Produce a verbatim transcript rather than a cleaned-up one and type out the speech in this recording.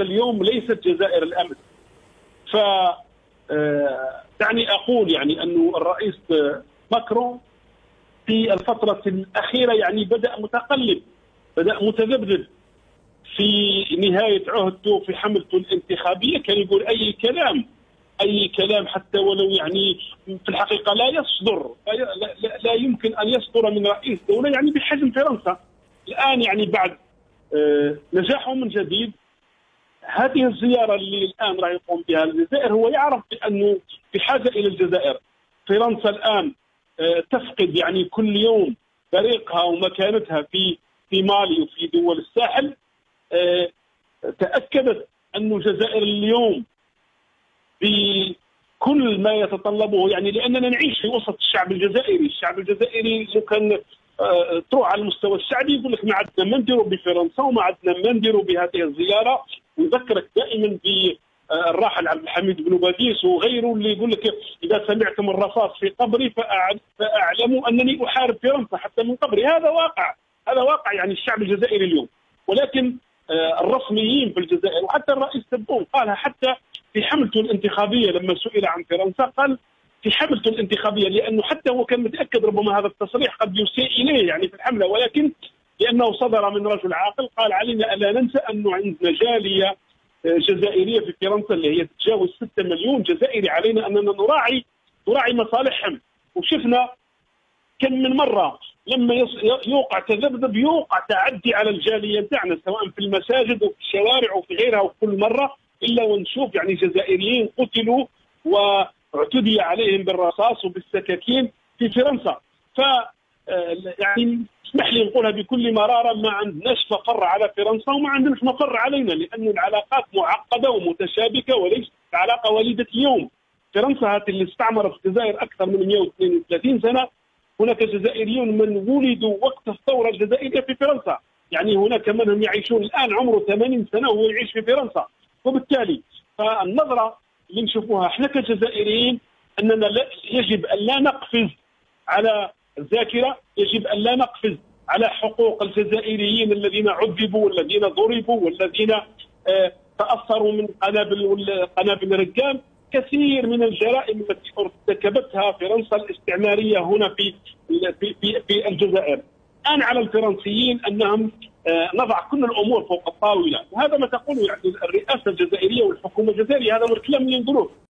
اليوم ليست جزائر الامس. ف دعني اقول يعني انه الرئيس ماكرون في الفتره الاخيره يعني بدا متقلب، بدا متذبذب في نهايه عهده في حملته الانتخابيه. كان يقول اي كلام اي كلام حتى ولو يعني في الحقيقه لا يصدر لا, لا, لا يمكن ان يصدر من رئيس دوله يعني بحجم فرنسا. الان يعني بعد نجاحه من جديد، هذه الزياره اللي الان راح يقوم بها الجزائر، هو يعرف بانه بحاجه الى الجزائر. فرنسا الان تفقد يعني كل يوم طريقها ومكانتها في في مالي وفي دول الساحل. تاكدت أن الجزائر اليوم بكل ما يتطلبه، يعني لاننا نعيش في وسط الشعب الجزائري، الشعب الجزائري لو كان تروح على المستوى الشعبي يقول لك ما عندنا ما نديروا بفرنسا وما عندنا ما نديروا بهذه الزياره. ويذكرك دائما بالراحل عبد الحميد بن باديس وغيره اللي يقول لك اذا سمعتم الرصاص في قبري فاعلموا انني احارب فرنسا حتى من قبري. هذا واقع، هذا واقع يعني الشعب الجزائري اليوم. ولكن الرسميين في الجزائر وحتى الرئيس تبون قالها حتى في حملته الانتخابيه لما سئل عن فرنسا، قال في حملته الانتخابيه لانه حتى هو كان متاكد ربما هذا التصريح قد يسيء اليه يعني في الحمله، ولكن لانه صدر من رجل عاقل قال علينا الا ننسى انه عندنا جاليه جزائريه في فرنسا اللي هي تتجاوز ستة مليون جزائري، علينا اننا نراعي نراعي مصالحهم. وشفنا كم من مره لما يوقع تذبذب يوقع تعدي على الجاليه نتاعنا سواء في المساجد وفي الشوارع وفي غيرها، وكل مره الا ونشوف يعني جزائريين قتلوا واعتدي عليهم بالرصاص وبالسكاكين في فرنسا. ف يعني اسمح لي نقولها بكل مراره، ما عندناش مفر على فرنسا وما عندناش مفر علينا، لأن العلاقات معقده ومتشابكه وليست علاقه وليده اليوم. فرنسا هذه اللي استعمرت الجزائر اكثر من مئة واثنين وثلاثين سنه. هناك جزائريون من ولدوا وقت الثوره الجزائريه في فرنسا، يعني هناك من هم يعيشون الان عمره ثمانين سنه وهو يعيش في فرنسا. وبالتالي فالنظره اللي نشوفوها احنا كجزائريين اننا لا يجب ان لا نقفز على الذاكره، يجب ان لا نقفز على حقوق الجزائريين الذين عذبوا والذين ضربوا والذين آه تاثروا من قنابل قنابل رجال. كثير من الجرائم التي ارتكبتها فرنسا الاستعماريه هنا في في في, في الجزائر. الان على الفرنسيين انهم آه نضع كل الامور فوق الطاوله، وهذا ما تقوله يعني الرئاسه الجزائريه والحكومه الجزائريه، هذا هو الكلام اللي نقولوه.